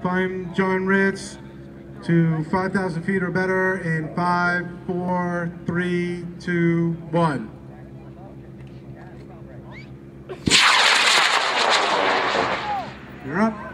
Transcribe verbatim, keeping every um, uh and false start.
Climb John Ritz to five thousand feet or better in five, four, three, two, one. You're up.